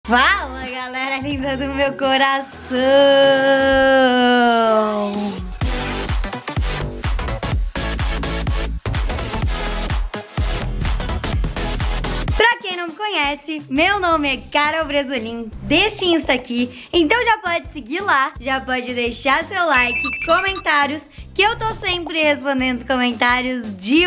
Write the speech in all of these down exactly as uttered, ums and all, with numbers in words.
Fala, galera linda do meu coração! Pra quem não me conhece, meu nome é Carol Bresolim, deste Insta aqui, então já pode seguir lá, já pode deixar seu like, comentários, que eu tô sempre respondendo os comentários de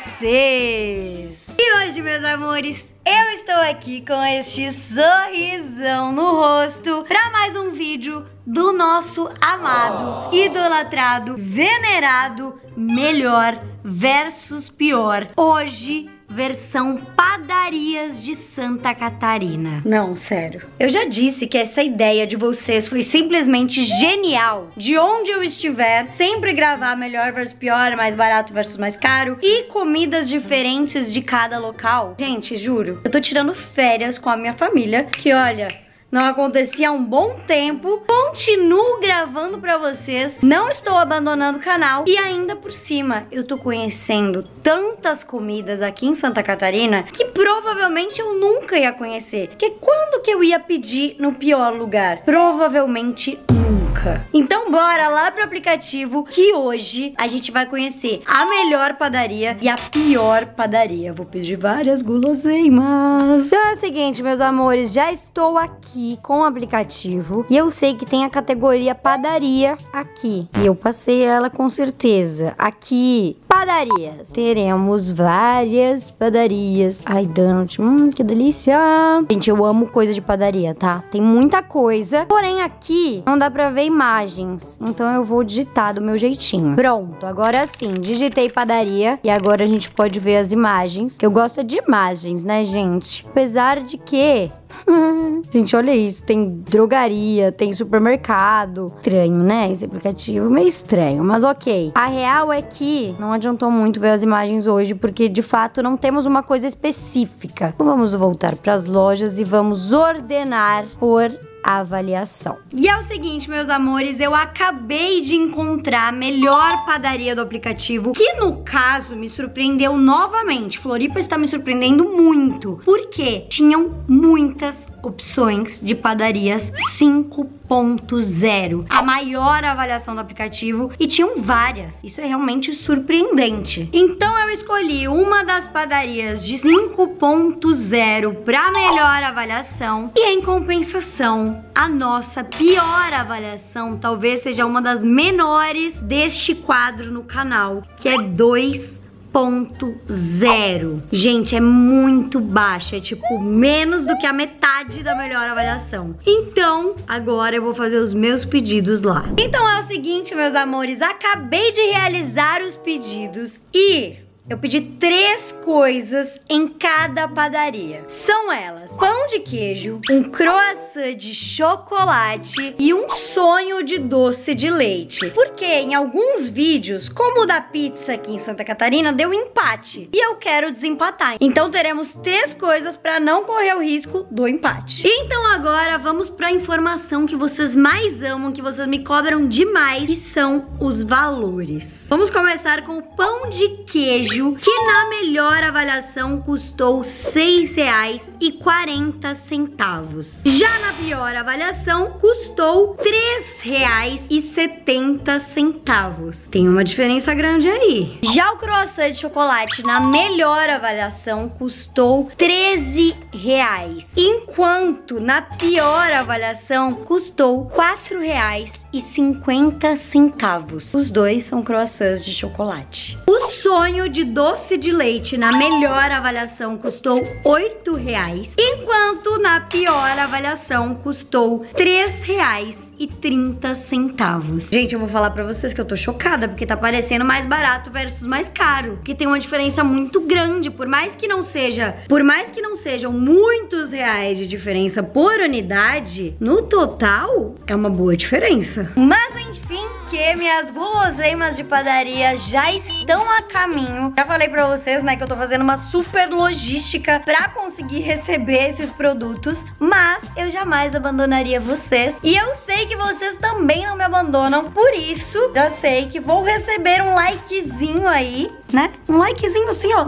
vocês. E hoje, meus amores, eu estou aqui com este sorrisão no rosto para mais um vídeo do nosso amado, idolatrado, venerado melhor versus pior. Hoje, versão padarias de Santa Catarina. Não, sério. Eu já disse que essa ideia de vocês foi simplesmente genial. De onde eu estiver, sempre gravar melhor versus pior, mais barato versus mais caro e comidas diferentes de cada local. Gente, juro, eu tô tirando férias com a minha família, que olha, não acontecia há um bom tempo. Continuo gravando pra vocês. Não estou abandonando o canal. E ainda por cima, eu tô conhecendo tantas comidas aqui em Santa Catarina que provavelmente eu nunca ia conhecer. Porque quando que eu ia pedir no pior lugar? Provavelmente nunca. Então bora lá pro aplicativo que hoje a gente vai conhecer a melhor padaria e a pior padaria. Vou pedir várias guloseimas. Então é o seguinte, meus amores, já estou aqui com o aplicativo e eu sei que tem a categoria padaria aqui e eu passei ela com certeza. Aqui, padarias, teremos várias padarias. Ai, donut, hum, que delícia. Gente, eu amo coisa de padaria, tá? Tem muita coisa, porém aqui não dá pra ver imagens, então eu vou digitar do meu jeitinho. Pronto, agora sim, digitei padaria e agora a gente pode ver as imagens, que eu gosto de imagens, né, gente? Apesar de que gente, olha isso, tem drogaria, tem supermercado. Estranho, né? Esse aplicativo meio estranho, mas ok. A real é que não adiantou muito ver as imagens hoje, porque de fato não temos uma coisa específica. Então vamos voltar para as lojas e vamos ordenar por avaliação. E é o seguinte, meus amores, eu acabei de encontrar a melhor padaria do aplicativo, que no caso me surpreendeu novamente. Floripa está me surpreendendo muito, porque tinham muitas opções de padarias cinco ponto zero, a maior avaliação do aplicativo, e tinham várias. Isso é realmente surpreendente. Então eu escolhi uma das padarias de cinco ponto zero para melhor avaliação, e em compensação, a nossa pior avaliação talvez seja uma das menores deste quadro no canal, que é dois ponto zero. Gente, é muito baixa, é tipo menos do que a metade da melhor avaliação. Então, agora eu vou fazer os meus pedidos lá. Então é o seguinte, meus amores, acabei de realizar os pedidos e eu pedi três coisas em cada padaria. São elas: pão de queijo, um croissant de chocolate e um sonho de doce de leite. Porque em alguns vídeos, como o da pizza aqui em Santa Catarina, deu empate. E eu quero desempatar. Então teremos três coisas para não correr o risco do empate. Então agora vamos para a informação que vocês mais amam, que vocês me cobram demais, que são os valores. Vamos começar com o pão de queijo, que na melhor avaliação custou seis reais e quarenta centavos. Já na pior avaliação custou três reais e setenta centavos. Tem uma diferença grande aí. Já o croissant de chocolate na melhor avaliação custou treze reais, enquanto na pior avaliação custou quatro reais e cinquenta centavos. Os dois são croissants de chocolate. O sonho de doce de leite na melhor avaliação custou oito reais, enquanto na pior avaliação custou três reais e trinta centavos. Gente, eu vou falar pra vocês que eu tô chocada, porque tá parecendo mais barato versus mais caro, porque tem uma diferença muito grande. Por mais que não seja, por mais que não sejam muitos reais de diferença por unidade, no total é uma boa diferença. Mas enfim, que minhas guloseimas de padaria já estão a caminho. Já falei pra vocês, né, que eu tô fazendo uma super logística pra conseguir receber esses produtos, mas eu jamais abandonaria vocês, e eu sei que vocês também não me abandonam. Por isso, já sei que vou receber um likezinho aí, né? Um likezinho assim, ó, tuc,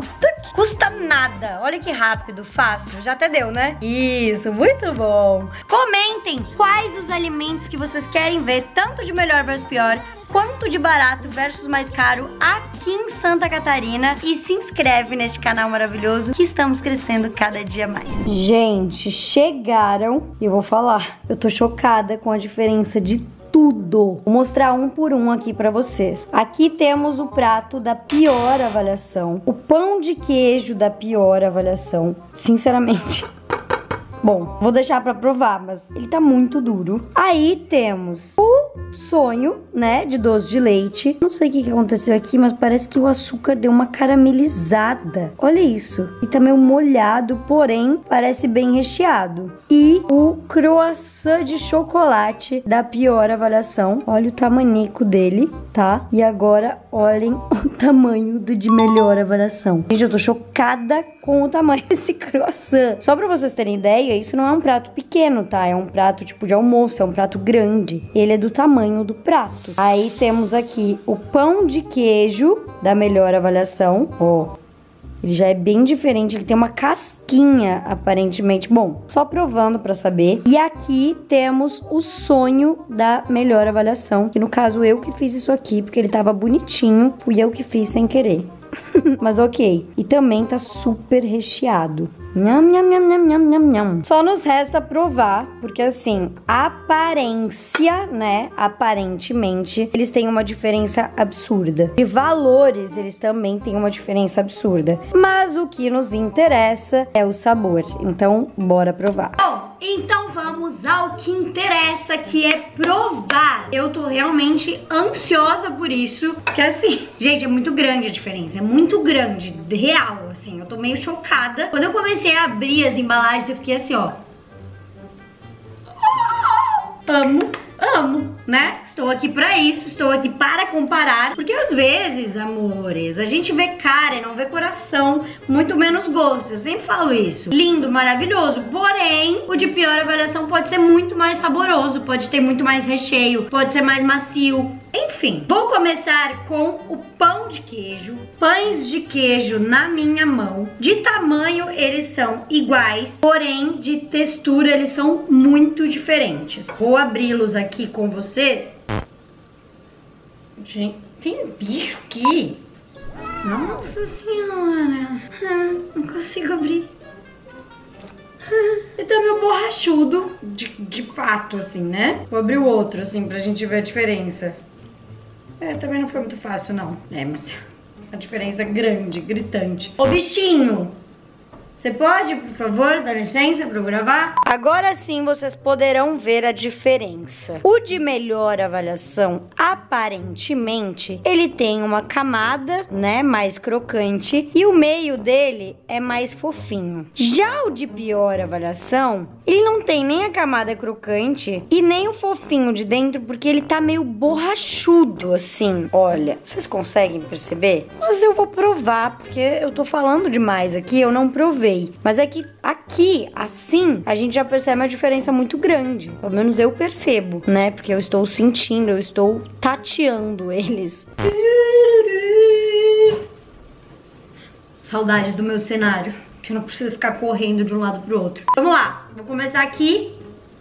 Custa nada. Olha que rápido, fácil. Já até deu, né? Isso, muito bom. Comentem quais os alimentos que vocês querem ver, tanto de melhor versus pior, quanto de barato versus mais caro aqui em Santa Catarina. E se inscreve neste canal maravilhoso que estamos crescendo cada dia mais. Gente, chegaram e eu vou falar, eu tô chocada com a diferença de tudo. Vou mostrar um por um aqui pra vocês. Aqui temos o prato da pior avaliação, o pão de queijo da pior avaliação. Sinceramente... Bom, vou deixar pra provar, mas ele tá muito duro. Aí temos o sonho, né, de doce de leite. Não sei o que que aconteceu aqui, mas parece que o açúcar deu uma caramelizada. Olha isso. E tá meio molhado, porém parece bem recheado. E o croissant de chocolate da pior avaliação. Olha o tamanico dele, tá? E agora olhem o tamanho do de melhor avaliação. Gente, eu tô chocada com o tamanho desse croissant. Só pra vocês terem ideia, isso não é um prato pequeno, tá? É um prato tipo de almoço, é um prato grande. Ele é do tamanho do prato. Aí temos aqui o pão de queijo da melhor avaliação. Ó, ele já é bem diferente, ele tem uma casquinha, aparentemente. Bom, só provando pra saber. E aqui temos o sonho da melhor avaliação, que no caso eu que fiz isso aqui, porque ele tava bonitinho. Fui eu que fiz sem querer. Mas ok. E também tá super recheado. Nham, nham, nham, nham, nham, nham, nham. Só nos resta provar, porque assim, aparência, né, aparentemente, eles têm uma diferença absurda. De valores, eles também têm uma diferença absurda. Mas o que nos interessa é o sabor. Então, bora provar. Bom, então vamos ao que interessa, que é provar. Eu tô realmente ansiosa por isso, porque assim, gente, é muito grande a diferença. É muito grande, real, assim. Eu tô meio chocada. Quando eu comecei a abrir as embalagens, eu fiquei assim, ó. Amo, amo, né? Estou aqui pra isso, estou aqui para comparar. Porque às vezes, amores, a gente vê cara e não vê coração, muito menos gosto. Eu sempre falo isso. Lindo, maravilhoso. Porém, o de pior avaliação pode ser muito mais saboroso, pode ter muito mais recheio, pode ser mais macio. Enfim, vou começar com o pão de queijo. Pães de queijo na minha mão. De tamanho eles são iguais, porém de textura eles são muito diferentes. Vou abri-los aqui com vocês. Gente, tem um bicho aqui. Nossa senhora. Ah, não consigo abrir. Ah, ele tá meio borrachudo. De, de fato, assim, né? Vou abrir o outro, assim, pra gente ver a diferença. É, também não foi muito fácil, não. É, mas a diferença é grande, gritante. Ô, bichinho! Você pode, por favor, dar licença pra eu gravar? Agora sim vocês poderão ver a diferença. O de melhor avaliação, aparentemente, ele tem uma camada, né, mais crocante, e o meio dele é mais fofinho. Já o de pior avaliação, ele não tem nem a camada crocante e nem o fofinho de dentro, porque ele tá meio borrachudo, assim. Olha, vocês conseguem perceber? Mas eu vou provar, porque eu tô falando demais aqui, eu não provei. Mas é que aqui, assim, a gente já percebe uma diferença muito grande. Pelo menos eu percebo, né? Porque eu estou sentindo, eu estou tateando eles. Saudades do meu cenário, que eu não preciso ficar correndo de um lado pro outro. Vamos lá, vou começar aqui.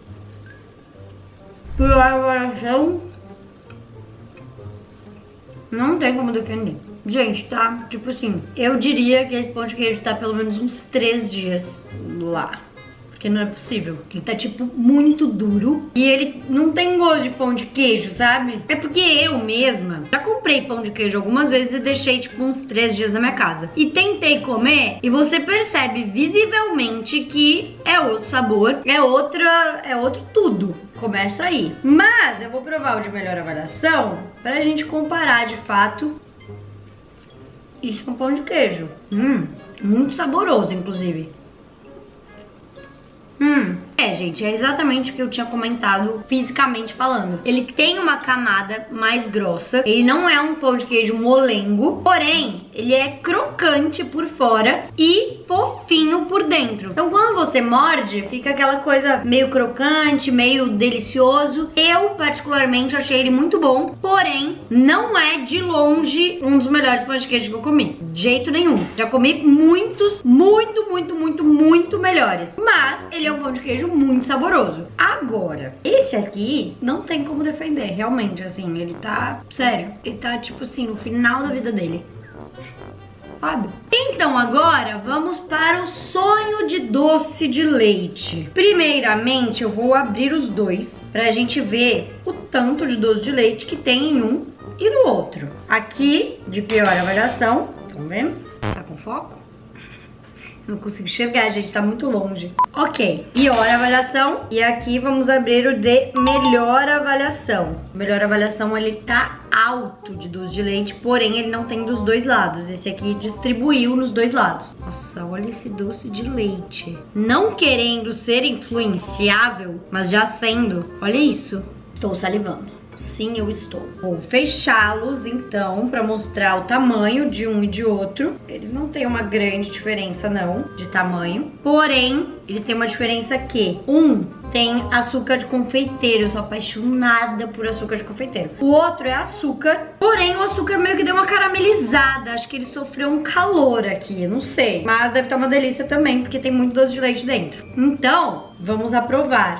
Não tem como defender. Gente, tá, tipo assim, eu diria que esse pão de queijo tá pelo menos uns três dias lá. Porque não é possível. Ele tá, tipo, muito duro. E ele não tem gosto de pão de queijo, sabe? É porque eu mesma já comprei pão de queijo algumas vezes e deixei, tipo, uns três dias na minha casa. E tentei comer e você percebe visivelmente que é outro sabor, é outra, é outro tudo. Começa aí. Mas eu vou provar o de melhor avaliação pra gente comparar, de fato. Isso é um pão de queijo. Hum, muito saboroso, inclusive. Hum, é, gente, é exatamente o que eu tinha comentado fisicamente falando. Ele tem uma camada mais grossa. Ele não é um pão de queijo molengo, porém, ele é crocante por fora e fofinho por dentro. Então quando você morde, fica aquela coisa meio crocante, meio delicioso. Eu particularmente achei ele muito bom, porém não é de longe um dos melhores pão de queijo que eu comi. De jeito nenhum. Já comi muitos, muito, muito, muito, muito melhores. Mas ele é um pão de queijo muito saboroso. Agora, esse aqui não tem como defender, realmente, assim, ele tá, sério, ele tá tipo assim, no final da vida dele. Sabe? Então agora vamos para o sonho de doce de leite. Primeiramente eu vou abrir os dois pra gente ver o tanto de doce de leite que tem em um e no outro. Aqui, de pior avaliação, estão vendo? Tá com foco? Não consigo enxergar, gente, tá muito longe. Ok, pior avaliação. E aqui vamos abrir o de melhor avaliação. Melhor avaliação, ele tá alto de doce de leite, porém ele não tem dos dois lados. Esse aqui distribuiu nos dois lados. Nossa, olha esse doce de leite. Não querendo ser influenciável, mas já sendo. Olha isso. Estou salivando. Sim, eu estou. Vou fechá-los, então, pra mostrar o tamanho de um e de outro. Eles não têm uma grande diferença, não, de tamanho. Porém, eles têm uma diferença que um tem açúcar de confeiteiro. Eu sou apaixonada por açúcar de confeiteiro. O outro é açúcar, porém o açúcar meio que deu uma caramelizada. Acho que ele sofreu um calor aqui, não sei. Mas deve estar uma delícia também, porque tem muito doce de leite dentro. Então, vamos aprovar.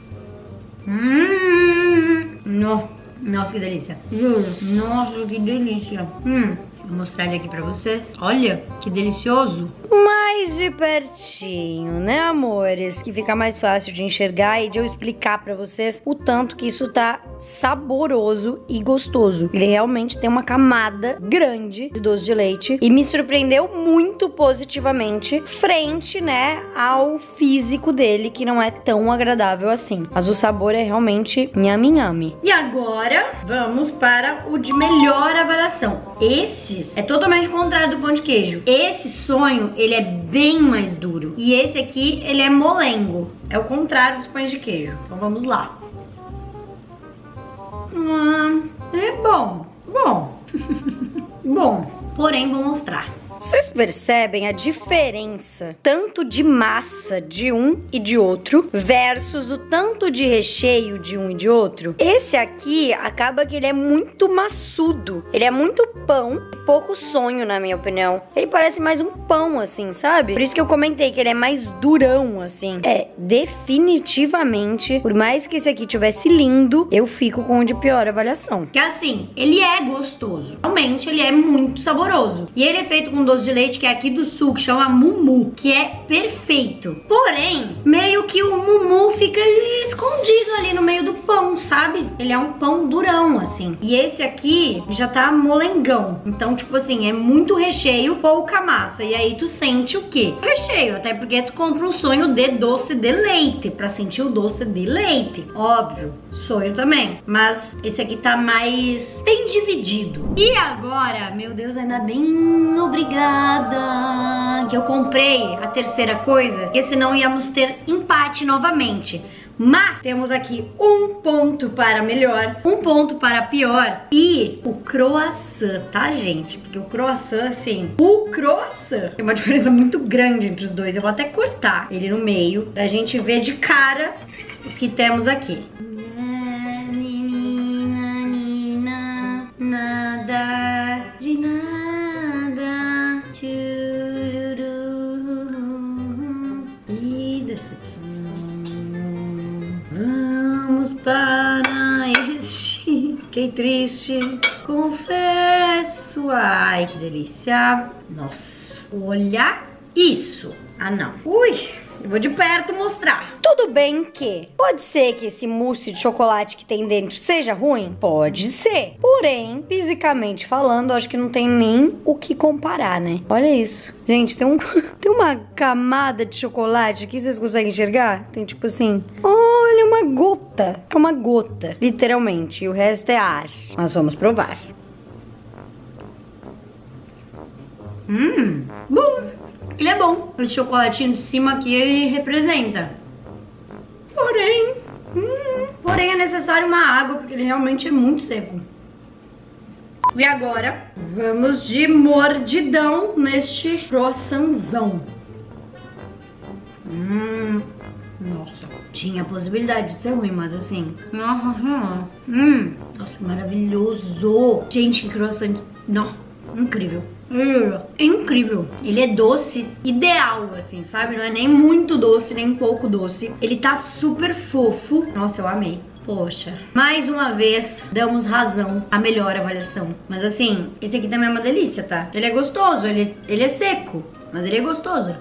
Hum, no, nossa, que delícia. Juro. Nossa, que delícia. Hum, vou mostrar ele aqui pra vocês. Olha, que delicioso. Mais de pertinho, né, amores? Que fica mais fácil de enxergar e de eu explicar pra vocês o tanto que isso tá saboroso e gostoso. Ele realmente tem uma camada grande de doce de leite e me surpreendeu muito positivamente frente, né, ao físico dele, que não é tão agradável assim. Mas o sabor é realmente nhame nhame. E agora, vamos para o de melhor avaliação. Esses é totalmente o contrário do pão de queijo. Esse sonho, ele é bem mais duro. E esse aqui, ele é molengo. É o contrário dos pães de queijo. Então vamos lá. Hum, é bom. Bom. Bom. Porém, vou mostrar. Vocês percebem a diferença tanto de massa de um e de outro versus o tanto de recheio de um e de outro? Esse aqui acaba que ele é muito maçudo. Ele é muito pão e pouco sonho, na minha opinião. Ele parece mais um pão, assim, sabe? Por isso que eu comentei que ele é mais durão, assim. É, definitivamente, por mais que esse aqui tivesse lindo, eu fico com o de pior avaliação. Que assim, ele é gostoso. Realmente, ele é muito saboroso. E ele é feito com doce de leite que é aqui do sul, que chama Mumu, que é perfeito. Porém, meio que o Mumu fica escondido ali no meio do pão, sabe? Ele é um pão durão, assim. E esse aqui já tá molengão. Então, tipo assim, é muito recheio, pouca massa. E aí tu sente o quê? O recheio, até porque tu compra um sonho de doce de leite, pra sentir o doce de leite. Óbvio, sonho também. Mas esse aqui tá mais bem dividido. E agora, meu Deus, ainda bem obrigada que eu comprei a terceira coisa, porque senão íamos ter empate novamente. Mas temos aqui um ponto para melhor, um ponto para pior e o croissant, tá, gente? Porque o croissant, assim, o croissant tem uma diferença muito grande entre os dois. Eu vou até cortar ele no meio pra gente ver de cara o que temos aqui. Nada de nada. E decepção. Vamos para este. Fiquei triste, confesso. Ai, que delícia. Nossa, olha isso. Ah, não. Ui, eu vou de perto mostrar. Tudo bem que pode ser que esse mousse de chocolate que tem dentro seja ruim? Pode ser. Porém, fisicamente falando, acho que não tem nem o que comparar, né? Olha isso. Gente, tem, um, tem uma camada de chocolate aqui, vocês conseguem enxergar? Tem tipo assim, olha, uma gota. É uma gota, literalmente. E o resto é ar. Mas vamos provar. Hum, bom. Ele é bom. Esse chocolatinho de cima aqui, ele representa. Porém, hum, porém é necessário uma água, porque ele realmente é muito seco. E agora, vamos de mordidão neste croissantzão. Hum, nossa, tinha a possibilidade de ser ruim, mas assim... Hum, nossa, maravilhoso. Gente, que croissant... Não, incrível. É incrível. Ele é doce ideal, assim, sabe? Não é nem muito doce, nem pouco doce. Ele tá super fofo. Nossa, eu amei. Poxa, mais uma vez damos razão à melhor avaliação. Mas assim, esse aqui também é uma delícia, tá? Ele é gostoso, ele, ele é seco, mas ele é gostoso.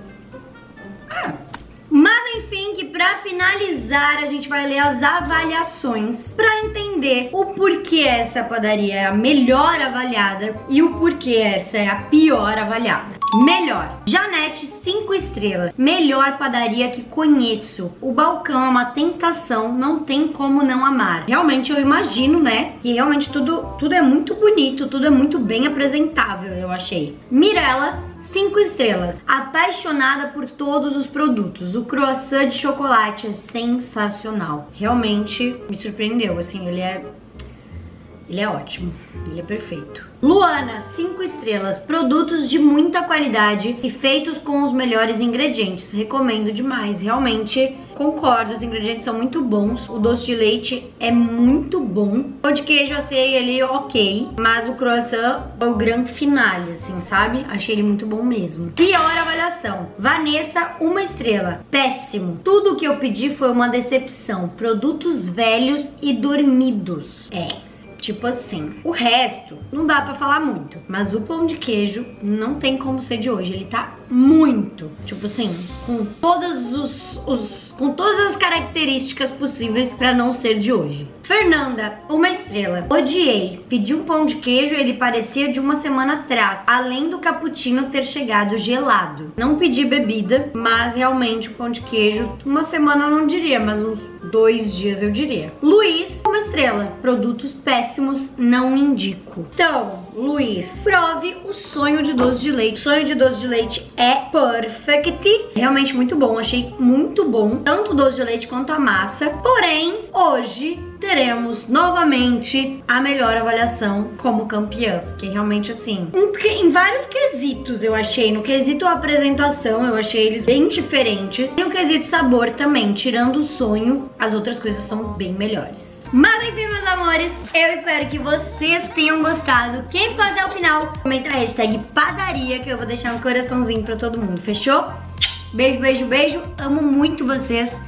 Ah. Mas enfim, que pra finalizar a gente vai ler as avaliações pra entender o porquê essa padaria é a melhor avaliada e o porquê essa é a pior avaliada. Melhor, Janete, cinco estrelas. Melhor padaria que conheço. O balcão é uma tentação, não tem como não amar. Realmente eu imagino, né, que realmente tudo, tudo é muito bonito, tudo é muito bem apresentável, eu achei. Mirella, cinco estrelas. Apaixonada por todos os produtos. O croissant de chocolate é sensacional. Realmente me surpreendeu, assim, ele é... Ele é ótimo, ele é perfeito. Luana, cinco estrelas. Produtos de muita qualidade e feitos com os melhores ingredientes. Recomendo demais, realmente concordo, os ingredientes são muito bons. O doce de leite é muito bom. O pão de queijo eu sei ele ok, mas o croissant é o grande finale, assim, sabe? Achei ele muito bom mesmo. Pior avaliação. Vanessa, uma estrela. Péssimo. Tudo que eu pedi foi uma decepção. Produtos velhos e dormidos. É. Tipo assim, o resto não dá pra falar muito, mas o pão de queijo não tem como ser de hoje. Ele tá muito, tipo assim, com todas os, os com todas as características possíveis pra não ser de hoje. Fernanda, uma estrela. Odiei. Pedi um pão de queijo e ele parecia de uma semana atrás, além do cappuccino ter chegado gelado. Não pedi bebida, mas realmente o pão de queijo, uma semana eu não diria, mas uns dois dias eu diria. Luiz, uma estrela. Produtos péssimos, não indico. Então, Luiz, prove o sonho de doce de leite. O sonho de doce de leite é perfect. Realmente muito bom, achei muito bom. Tanto o doce de leite quanto a massa. Porém, hoje teremos novamente a melhor avaliação como campeã. Porque realmente assim, em, em vários quesitos eu achei. No quesito apresentação eu achei eles bem diferentes. E no quesito sabor também, tirando o sonho, as outras coisas são bem melhores. Mas enfim, meus amores, eu espero que vocês tenham gostado. Quem ficou até o final, comenta a hashtag padaria, que eu vou deixar um coraçãozinho pra todo mundo, fechou? Beijo, beijo, beijo. Amo muito vocês.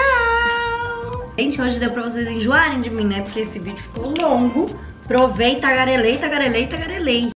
Tchau! Gente, hoje deu pra vocês enjoarem de mim, né? Porque esse vídeo ficou longo. Provei, tagarelei, tagarelei, tagarelei.